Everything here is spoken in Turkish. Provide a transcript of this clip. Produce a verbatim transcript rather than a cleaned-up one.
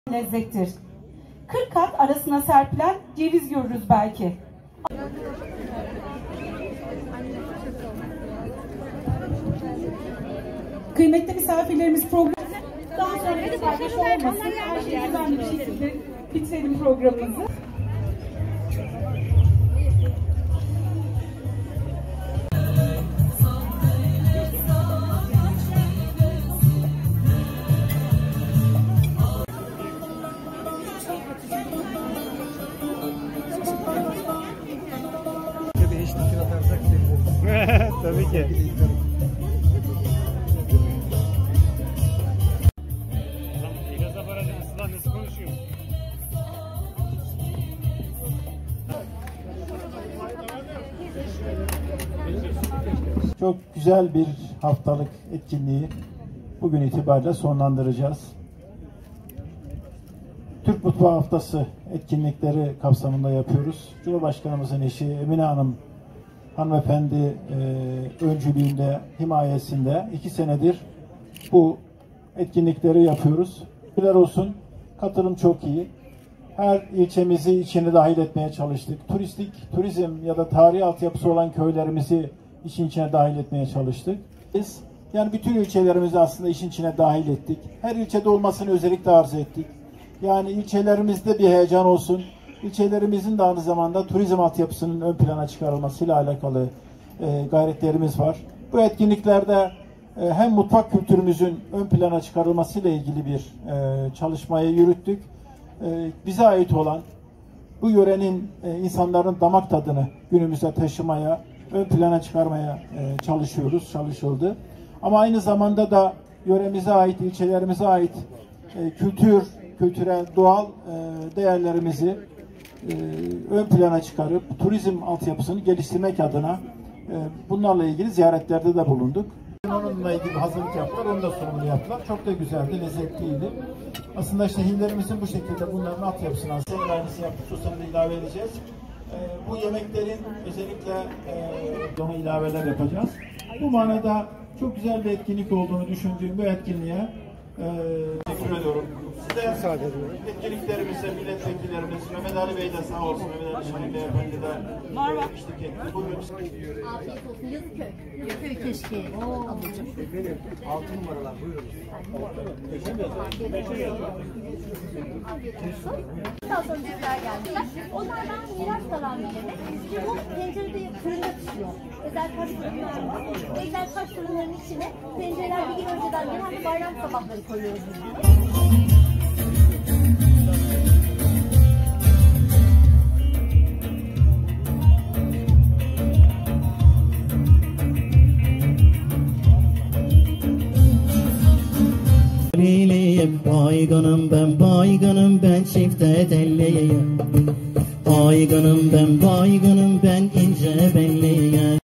lezzettir. Kırk kat arasına serpilen ceviz görürüz belki. Kıymetli misafirlerimiz, program daha sonra bir paylaş olmasın. Her şeyi düzenli bir şekilde bitirelim programımızı. Tabii ki. Nasıl konuşuyor? Çok güzel bir haftalık etkinliği bugün itibariyle sonlandıracağız. Türk Mutfağı Haftası etkinlikleri kapsamında yapıyoruz. Cumhurbaşkanımızın eşi Emine Hanım hanımefendi e, öncülüğünde, himayesinde iki senedir bu etkinlikleri yapıyoruz. Şükürler olsun, katılım çok iyi. Her ilçemizi içine dahil etmeye çalıştık. Turistik, turizm ya da tarihi altyapısı olan köylerimizi işin içine dahil etmeye çalıştık. Biz yani bütün ilçelerimizi aslında işin içine dahil ettik. Her ilçede olmasını özellikle arz ettik. Yani ilçelerimizde bir heyecan olsun. İlçelerimizin de aynı zamanda turizm altyapısının ön plana çıkarılmasıyla alakalı e, gayretlerimiz var. Bu etkinliklerde e, hem mutfak kültürümüzün ön plana çıkarılmasıyla ilgili bir e, çalışmayı yürüttük. E, bize ait olan bu yörenin e, insanların damak tadını günümüze taşımaya, ön plana çıkarmaya e, çalışıyoruz, çalışıldı. Ama aynı zamanda da yöremize ait, ilçelerimize ait e, kültür, kültürel, doğal e, değerlerimizi e, ön plana çıkarıp turizm altyapısını geliştirmek adına e, bunlarla ilgili ziyaretlerde de bulunduk. Onunla ilgili hazırlık yaptılar, onu da sunumunu yaptılar. Çok da güzeldi, lezzetliydi. Aslında işte hillerimisin bu şekilde bunların altyapısını aslında aynısı yaptık, susunu da ilave edeceğiz. E, bu yemeklerin özellikle e, ona ilaveler yapacağız. Bu manada çok güzel bir etkinlik olduğunu düşündüğüm bu etkinliğe e, teşekkür ediyorum. Size etkinliklerimize, milletvekillerimiz, Mehmet Ali Bey de sağ olsun, Mehmet Ali Şahin Beyefendi de eşlik etti. Bugün afiyet olsun. Yazıköy. Yazıköy keşke. Ablacığım. Benim altı numaralar buyurun. Daha sonra bizler geldiler. Onlardan miras kalan bir yemek. Şimdi bu tencerede fırında pişiyor. Özel taş fırınlar var. Özel taş fırınların içine tencereler bir gün önceden genelde bayram sabahları koyuyoruz biz bunu. Bayganım ben, bayganım ben, çifte telliyim. Bayganım ben, bayganım ben, ince belliye.